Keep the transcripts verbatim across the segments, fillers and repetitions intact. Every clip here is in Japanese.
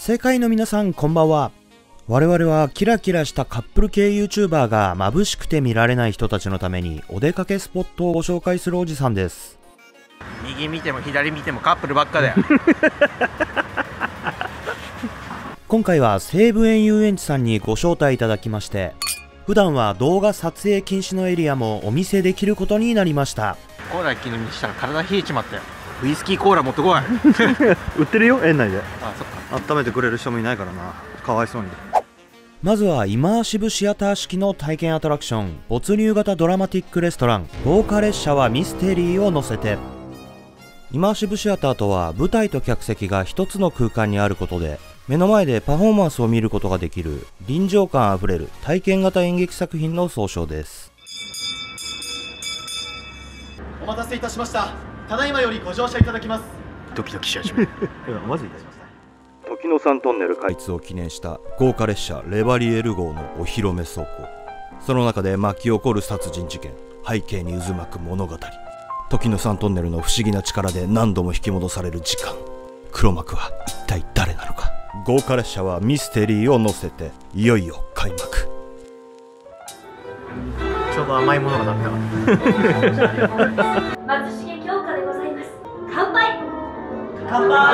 世界の皆さんこんばんは。我々はキラキラしたカップル系 YouTuber が眩しくて見られない人たちのためにお出かけスポットをご紹介するおじさんです。 右見ても左見てもカップルばっかだよ。 今回は西武園遊園地さんにご招待いただきまして、普段は動画撮影禁止のエリアもお見せできることになりました。 コーラ一気にしたら体冷えちまったよ。ウイスキーコーラ持ってこい。 売ってるよ、園内で。 あ、そっか。 温めてくれる人もいないからな、かわいそうに。 まずはイマーシブシアター式の体験アトラクション、没入型ドラマティックレストラン、豪華列車はミステリーを乗せて。イマーシブシアターとは舞台と客席が一つの空間にあることで、目の前でパフォーマンスを見ることができる臨場感あふれる体験型演劇作品の総称です。 お待たせいたしました。ただいまよりご乗車いただきます。 ドキドキし始める。 マジいたしました。 時の山トンネル開通を記念した豪華列車レバリエル号のお披露目走行。その中で巻き起こる殺人事件、背景に渦巻く物語、時の山トンネルの不思議な力で何度も引き戻される時間。黒幕は一体誰なのか。豪華列車はミステリーを乗せていよいよ開幕。 ちょうど甘いものが食べたかった。 松重京香でございます。乾杯。 乾杯。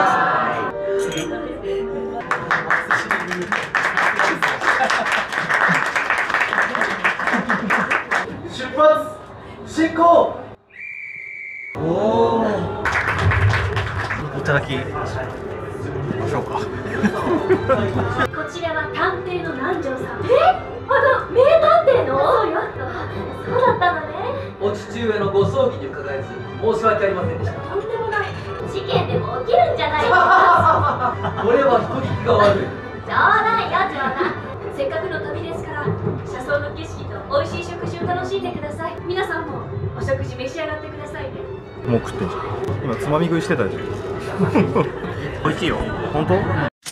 出発進行。おお。いただきましょうか。 こちらは探偵の南條さん。え、あの名探偵の。そうよ。そうだったのね。 お父上のご葬儀に伺えず申し訳ありませんでした。 とんでもない。事件でも起きるんじゃないか。 これは人聞きが悪い。 冗談よ、冗談。せっかくの旅ですから、車窓の景色と美味しい食事を楽しんでください。皆さんもお食事召し上がってくださいね。 もう食ってんじゃん。今つまみ食いしてたじゃん。 美味しいよ。 本当？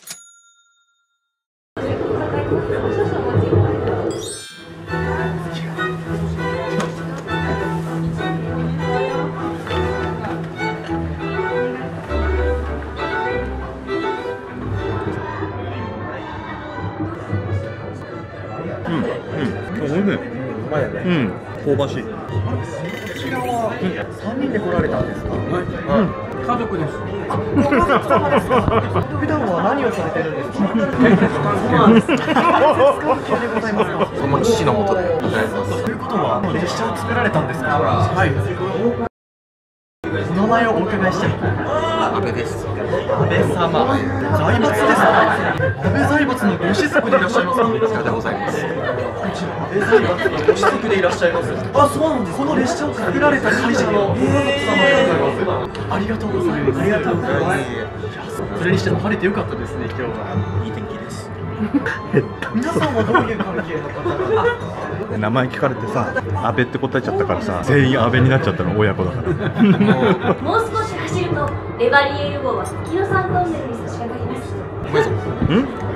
うん、うん、おいしい。うまいよね。うん、香ばしい。こちらはさんにんで来られたんですか？はい。 家族です。 ご家族様ですか？普段は何をされてるんですか？そうなんです。急でございますか？ その父のもとで働いてます。 ということは列車を作られたんですか？はい。お名前をお伺いしても。 安倍です。 安倍様。財閥ですか？安倍財閥のご子息でいらっしゃいますか？ さようでございます。 安倍財閥のご子息でいらっしゃいます。あ、そうなんです。この列車を作られた会社のご家族様でございます。ありがとうございます。ありがとうございます。それにしても晴れてよかったですね、今日は。いい天気です。皆さんはどういう関係の方なんですか？ 名前聞かれてさ、安倍って答えちゃったからさ、全員安倍になっちゃったの、親子だから。 もう少し走るとレバリエル号は時の山トンネルに差し掛かります。 おめでとう。 ん？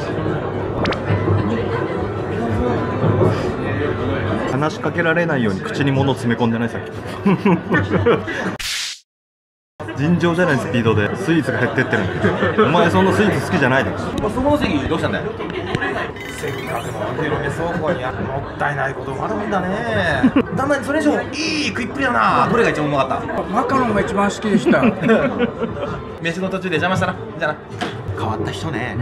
話しかけられないように口に物を詰め込んでないさっき。尋常じゃないスピードでスイーツが減ってってるんだけど、お前そんなスイーツ好きじゃないで。 その席どうしたんだよ。 せっかくのお披露目倉庫にもったいないことがあるんだね。だんだんそれ以上いい食いっぷりだな。どれが一番うまかった？ マカロンが一番好きでした。 飯の途中で邪魔したな。じゃあな。変わった人ね。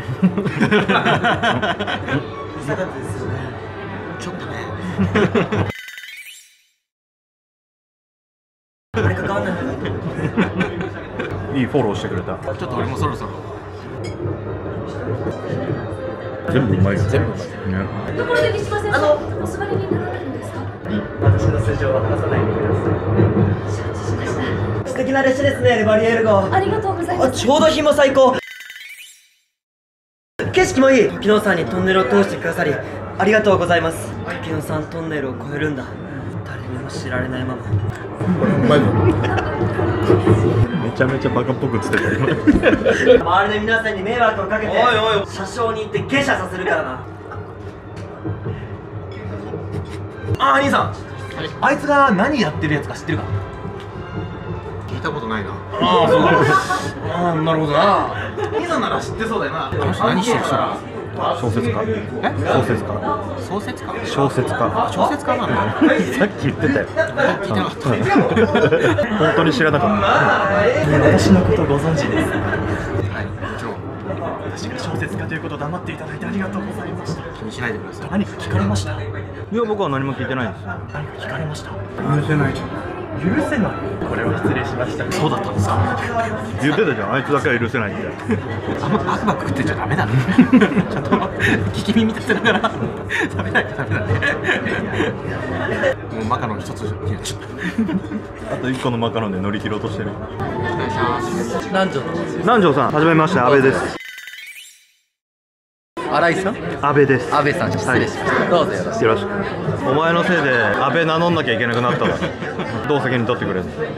ちょっとね。 あれ関わんない。 いいフォローしてくれた。 ちょっと俺もそろそろ。 全部うまいよ。 全部うまい。 ね。 ところで三島先生、あのお座りになられるんですか？ 私の素性は話さないでください。 承知しました。 素敵な列車ですね、レバリエル号。 ありがとうございます。 ちょうど日も最高。景色もいい。時の山にトンネルを通してくださりありがとうございます。時の山トンネルを越えるんだ。誰にも知られないまま。 うまいぞ。めちゃめちゃバカっぽくつってた。 周りの皆さんに迷惑をかけて車掌に行って下車させるからな。あー、兄さん、はい、あいつが何やってるやつか知ってるか？下たことないな。 ああそうああなるほどな。 ピザなら知ってそうだよな。あの人何してる人なの？ 小説家。え？小説家。 小説家？ 小説家。 小説家なんだ。 さっき言ってたよ。 聞いてなかった。 本当に知らなかった。 私のことご存知ですか？ はい、もちろん。 私が小説家ということを黙っていただいてありがとうございました。 気にしないでください。 何か聞かれました？ いや、僕は何も聞いてないです。 何か聞かれました？ 許せないじゃん。 許せない。これは失礼しました。 そうだったんですか。 言ってたじゃん。あいつだけは許せないって。 あんまバクバク食ってんじゃダメだね。ちゃんと聞き耳立てながら食べないとダメだね。もうマカロン一つになっちゃった。 あと一個のマカロンで乗り切ろうとしてる。 南條南條さん、はじめまして、阿部です。 新井さん、 阿部です。 安倍さん、失礼しました。どうぞよろしく。 よろしく。お前のせいで阿部名乗んなきゃいけなくなっただろ。どう責任取ってくれるの？ さっ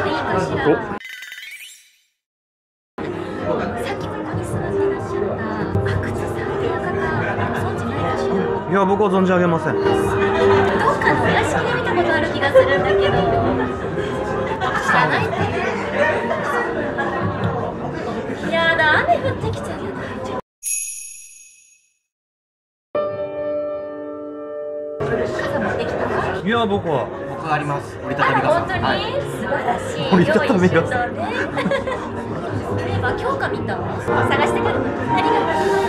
きここに座ってらっしゃった阿久津さんっていう方、ご存知ないかしら？ いや、僕は存じ上げません。 どっかのお屋敷で見たことある気がするんだけど、知らないっていう。やだ、雨降ってきちゃうよ。傘持ってきた？ いや、僕は。 僕はあります。折りたたみあら、 傘。 本当に、 はい、 素晴らしい。 折りたたみ傘用意周到ね。そういえば、強化見た？探してくる。ありが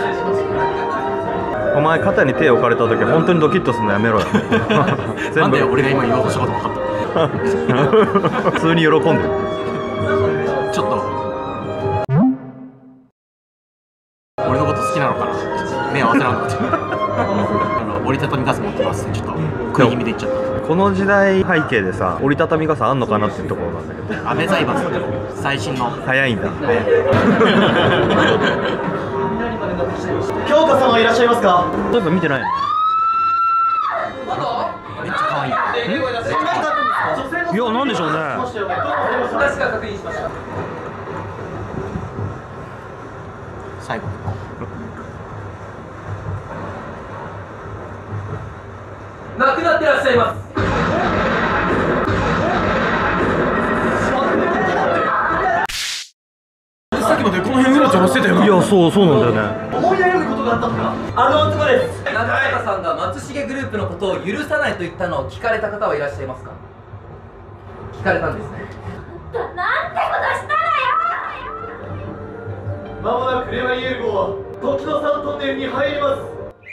とう。 お前肩に手を置かれた時本当にドキッとするのやめろよ。 なんで俺が今言おうとしたこと分かった？ 普通に喜んでる。 ちょっと俺のこと好きなのかな。目合わせなかった。あの折りたたみ傘持ってますってちょっと食い気味で言っちゃった。 この時代背景でさ、折りたたみ傘あんのかなっていうところなんだけど。 安倍財閥最新の早いんだ。 京香様いらっしゃいますか？ そういえば見てないの？ めっちゃ可愛い。 いや、なんでしょうね。 私が確認しました。 最後亡くなってらっしゃいます。 さっきまでこの辺うろちょろしてたよな。 いや、そうそうなんだよね。 思いやることがあったのか？あの男です。 中坂さんが松重グループのことを許さないと言ったのを聞かれた方はいらっしゃいますか？聞かれたんですね。 なんてことしたらよ。 まもなくレバイエル号は時の三トンネルに入ります。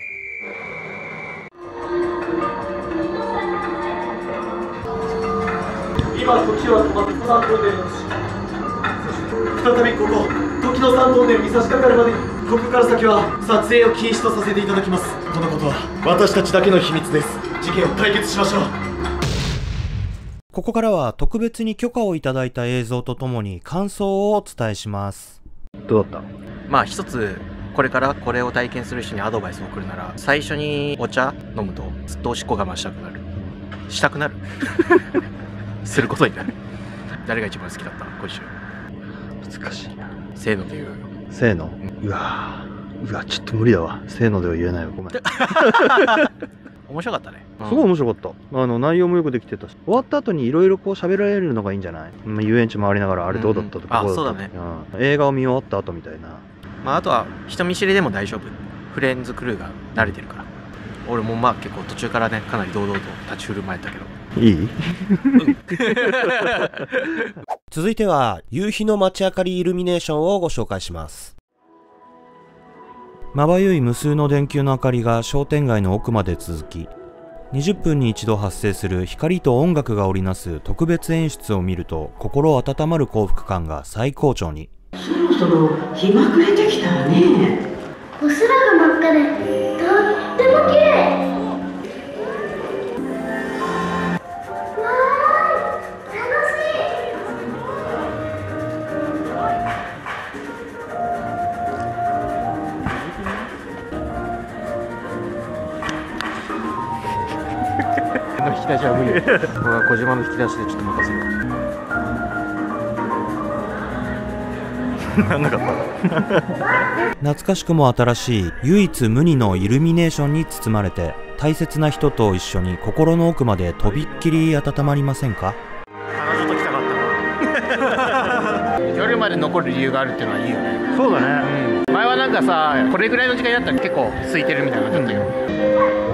今時は止まって三トンネルの岸。再びここ時の三トンネルに差し掛かるまでに、ここから先は撮影を禁止とさせていただきます。このことは私たちだけの秘密です。事件を解決しましょう。 ここからは特別に許可をいただいた映像とともに感想をお伝えします。 どうだった？ まあ一つこれからこれを体験する人にアドバイスを送るなら、最初にお茶飲むとずっとおしっこ我慢したくなるしたくなるすることになる。誰が一番好きだった？今週難しいな。 せーので言う。 せーの。うわー、うわ、ちょっと無理だわ。せーのでは言えないわ。ごめん。 面白かったね。 すごい面白かった。あの内容もよくできてたし、終わった後にいろいろこう喋られるのがいいんじゃない？まあ、遊園地回りながらあれどうだったとか、 うんうん、あ、 こうだったそうだね、 うん。映画を見終わった後みたいな。 まああとは人見知りでも大丈夫。フレンズクルーが慣れてるから。俺もまあ結構途中からね、かなり堂々と立ち振る舞えたけど。 いい？ 続いては夕日の街明かりイルミネーションをご紹介します。まばゆい無数の電球の明かりが商店街の奥まで続き、にじゅっぷんに一度発生する光と音楽が織りなす特別演出を見ると心温まる幸福感が最高潮に。 そろそろ日が暮れてきたわね。 お空が真っ赤でとっても綺麗。 の引き出しは無理。俺は小島の引き出しでちょっと任せる。 なんなかった。 懐かしくも新しい唯一無二のイルミネーションに包まれて、大切な人と一緒に心の奥までとびっきり温まりませんか？ 彼女と来たかったな。 まで残る理由があるっていうのはいいよね。 そうだね。 うん、前はなんかさ、これぐらいの時間になったら結構空いてるみたいな感じだったけど、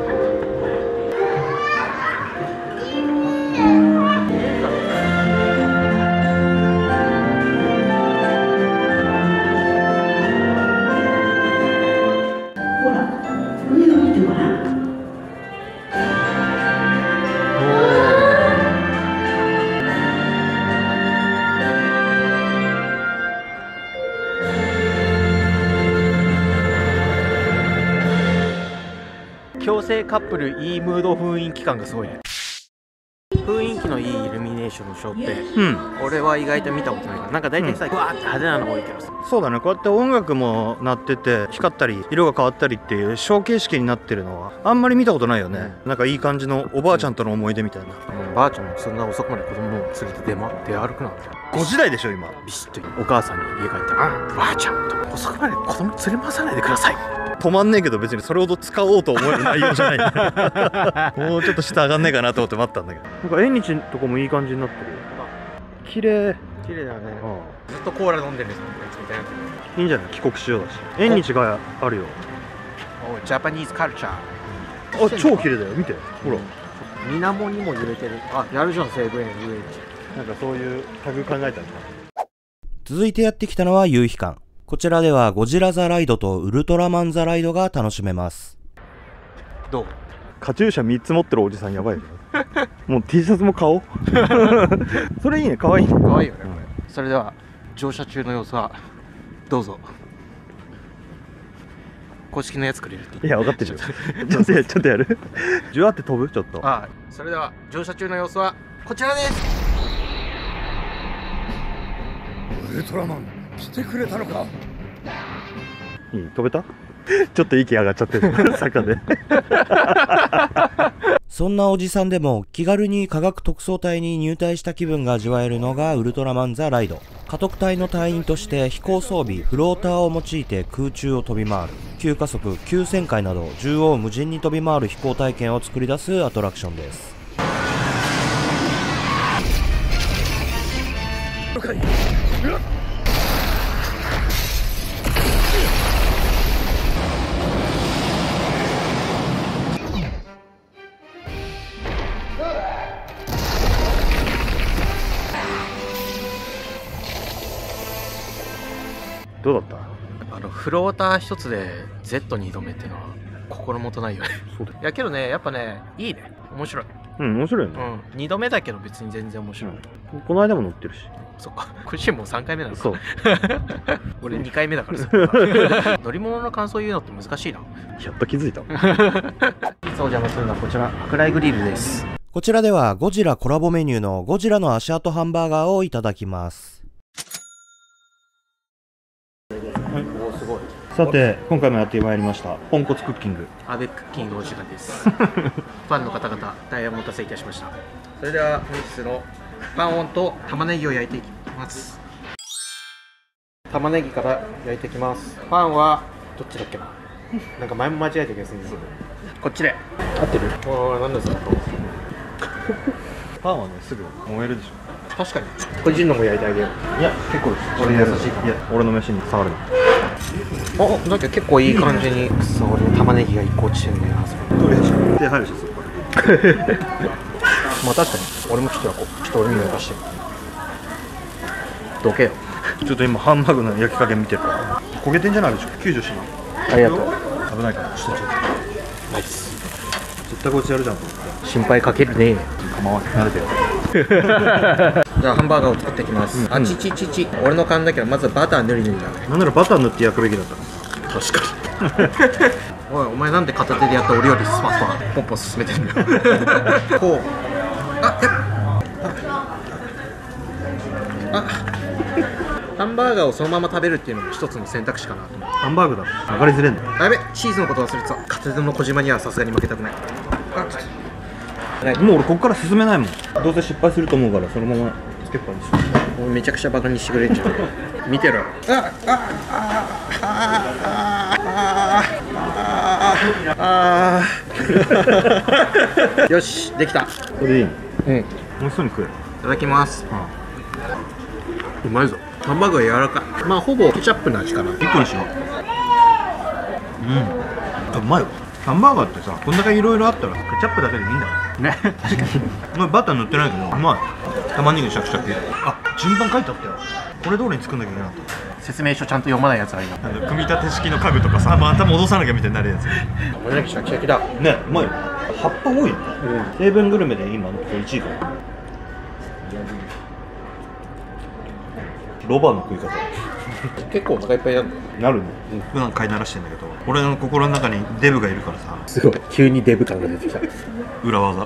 強制カップルいいムード雰囲気感がすごいね。雰囲気のいいイルミネーションのショーって、 うん、 俺は意外と見たことないから。なんか大体さ、うわーって派手なの多いけどさ。 そうだね。こうやって音楽も鳴ってて光ったり色が変わったりっていうショー形式になってるのはあんまり見たことないよね、うん、なんかいい感じのおばあちゃんとの思い出みたいな、 うん、ばあちゃんもそんな遅くまで子供を連れて出,、ま、出歩くなんてごじだいでしょ今。 ビシッとお母さんに家帰ったら、ばあちゃんと遅くまで子供連れ回さないでください。 止まんねえけど別にそれほど使おうと思える内容じゃないもうちょっと下上がんねえかなと思って待ったんだけど、なんか縁日のとこもいい感じになってる。綺麗綺麗だよね、 うん、 ずっとコーラ飲んでるやつみたいな。 いいんじゃない、帰国しようだし。縁日があるよ。 おジャパニーズカルチャー。あ、超綺麗だよ、見てほら、 水面にも揺れてる。あ、やるじゃん西武園遊園地。 なんかそういうタグ考えたんだ。 続いてやってきたのは夕日館。こちらではゴジラザライドとウルトラマンザライドが楽しめます。 どう？ カチューシャみっつ持ってるおじさんやばいよもう T シャツも買おうそれいいね、かわいいね。 かわいいよね、うん、それでは乗車中の様子はどうぞ。公式のやつくれるって。 いや分かってるよちょっとやちょっとやるじゅわって飛ぶちょっと。 ああ、それでは乗車中の様子はこちらです。 ウルトラマン来てくれたのか。いい、飛べたちょっと息上がっちゃってる坂でそんなおじさんでも気軽に科学特捜隊に入隊した気分が味わえるのがウルトラマンザライド。家督隊の隊員として飛行装備フローターを用いて空中を飛び回る、急加速急旋回など縦横無尽に飛び回る飛行体験を作り出すアトラクションです。 どうだった？ あのフローター一つで ゼットに 度目っていうのは心もとないよね。 そうだよ。 いやけどね、やっぱね、いいね、面白い。 うん、面白いよね。 うん、にどめだけど別に全然面白い。 うん、この間も乗ってるし。そっか、クシンもうさんかいめなのか。 そう俺にかいめだからさ乗り物の感想言うのって難しいな。 やっと気づいたいつお邪魔するのはこちら、アクライグリルです。 こちらではゴジラコラボメニューのゴジラの足跡ハンバーガーをいただきます。 おすごい。 さて今回もやってまいりましたポンコツクッキング、 アベクッキングお時間ですファンの方々大変お待たせいたしました。それでは本日のパンオンと玉ねぎを焼いていきます。玉ねぎから焼いていきます。パンはどっちだっけななんか前も間違えた気がするんですよ。こっちで合ってる。おー、なんですかパンはねすぐ燃えるでしょ。 確かに。個人のも焼いてあげよう。 いや結構です。俺優しいから。いや俺の飯に触るな。 あ、なんか結構いい感じにさ、俺の玉ねぎが一個落ちてるんだよな。 どれでしょ。手入るしそこまあ確かに俺もちょっと焼こう。ちょっと俺にも焼かしてどけよ。 ちょっと今ハンバーグの焼き加減見てるから焦げてんじゃないでしょ。救助しな。 ありがとう。 危ないからちょっとちょっとナイス。 絶対こいつやるじゃんと思って心配かけるね。 構わない慣れてよじゃあハンバーガーを作っていきます、うん、あちちちち俺の勘だけどまずバター塗り塗りだね。 なんならバター塗って焼くべきだった。 確かにおい、お前なんで片手でやった俺よりスパスパポンポン進めてんだよこうあやああハンバーガーをそのまま食べるっていうのも一つの選択肢かなと思う。 ハンバーグだ上がりづれんだよ。 やべ、チーズのこと忘れてた。片手の小島にはさすがに負けたくない。あ、ちょっともう俺ここから進めないもん。どうせ失敗すると思うからそのままつけっぱにしよう。めちゃくちゃバカにしてくれんじゃん見てろ。ああああよし、できた。 それでいいの。 うん、 美味しそうに食え。いただきます。うまいぞ。 ハンバーグは柔らかい。まあほぼケチャップの味かな。いっこにしよう。 うん、うまいわ。ハンバーガーってさ、こんだけいろいろあったらケチャップだけでいいんだよね。確かにバター塗ってないけどうまい。玉ねぎシャキシャキ。あ、順番書いてあったよ。これ通りに作んなきゃいけなかった。 説明書ちゃんと読まないやつあるよ。 なんか組み立て式の家具とかさ、また戻さなきゃみたいになるやつ。 玉ねぎシャキシャキだね、うまいよ。葉っぱ多いよね。成分グルメで今のいちいかな。ロバの食い方。 結構お腹いっぱいなんだよ。 なるね。普段飼いならしてんだけど、俺の心の中にデブがいるからさ。 すごい急にデブ感が出てきた。 裏技。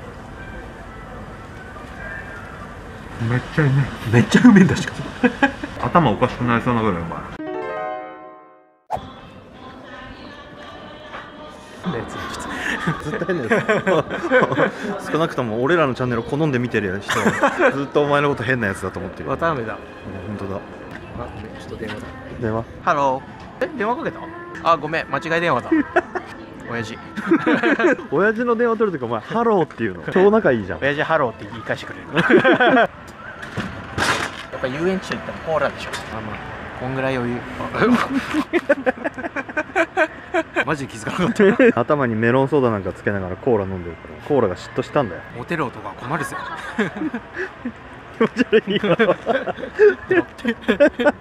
めっちゃうめえ。めっちゃうめえんだしかも。 頭おかしくなりそうなぐらいうまい。ずっと変なやつ。少なくとも俺らのチャンネルを好んで見てる人はずっとお前のこと変なやつだと思ってる。 渡辺だ。 本当だ。 あ、ちょっと電話だ。 電話。 ハロー。え、電話かけた？あ、ごめん、間違い電話だ。親父。 親父の電話取るときお前ハローっていうの超仲いいじゃん。 親父ハローって言い返してくれるから。やっぱ遊園地といったらコーラでしょ。あ、まあこんぐらい余裕。マジで気づかなかった。 頭にメロンソーダなんかつけながらコーラ飲んでるからコーラが嫉妬したんだよ。 モテる男は困るぜ。 気持ち悪いな。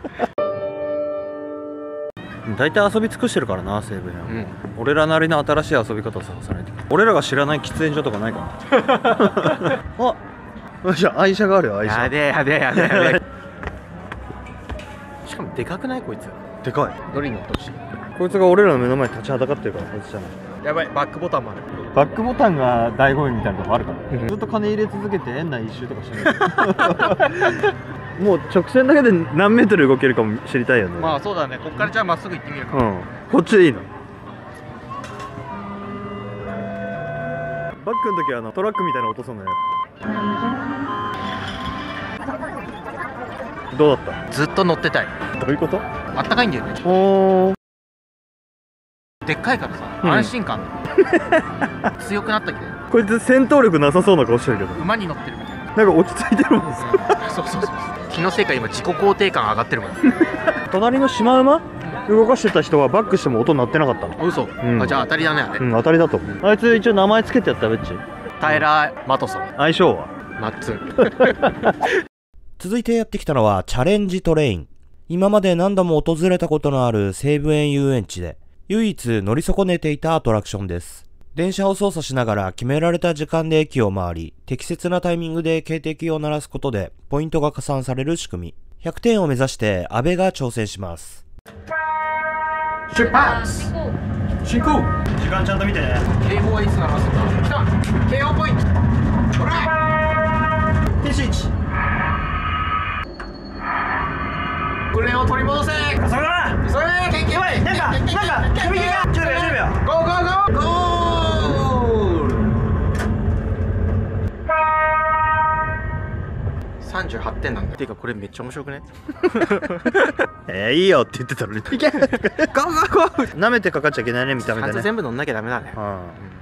大体遊び尽くしてるからな、西武園、うん、俺らなりの新しい遊び方を探さないと。俺らが知らない喫煙所とかないかな。あ、じゃあ愛車があるよ。愛車やでやでやでやで。しかもでかくないこいつ。 でかい。 どれに乗ってほしい？ こいつが俺らの目の前に立ちはだかってるからこいつじゃない。 やばい、バックボタンもある。 バックボタンが醍醐味みたいなとこあるから、うん、ずっと金入れ続けて園内一周とかしてない。もう直線だけで何メートル動けるかも知りたいよね。 まあそうだね。こっからじゃあまっすぐ行ってみるか。 うん、こっちでいいの。バックの時はあのトラックみたいな音すんのよ。どうだった？ ずっと乗ってたい。 どういうこと？ あったかいんだよね。 おー、 でっかいからさ、 うん、 安心感強くなったけど。 こいつ戦闘力なさそうな顔してるけど。 馬に乗ってるみたいな。 なんか落ち着いてるもん。 うん、そうそうそう。気のせいか今自己肯定感上がってるもん。 隣のシマウマ動かしてた人はバックしても音鳴ってなかったの。 嘘、うん、あ、じゃあ当たりだねあれ。 うん、当たりだと思う。あいつ一応名前つけてやったベッチ。 タイラー・マトソン。 相性はマッツン。 続いてやってきたのはチャレンジトレイン。今まで何度も訪れたことのある西武園遊園地で唯一乗り損ねていたアトラクションです。電車を操作しながら決められた時間で駅を回り、適切なタイミングで警笛を鳴らすことでポイントが加算される仕組み。ひゃくてんを目指して阿部が挑戦します。 出発進行。 時間ちゃんと見てね。 警報はいつ鳴らすんだ。来た、警報ポイント。ほら停止位置。これを取り戻せ。 それだ。 それで、やばい。なんか、なんか、踏切が。じゅうびょう、じゅうびょう。ゴーゴーゴー。ゴー。さんじゅうはってんなんだ。ていうか、これめっちゃ面白くね。 えー、いいよって言ってたのに。いけ。ゴーゴーゴー。舐めてかかっちゃいけないね、見た目でね。 ちゃんと全部乗んなきゃダメだね。 うん。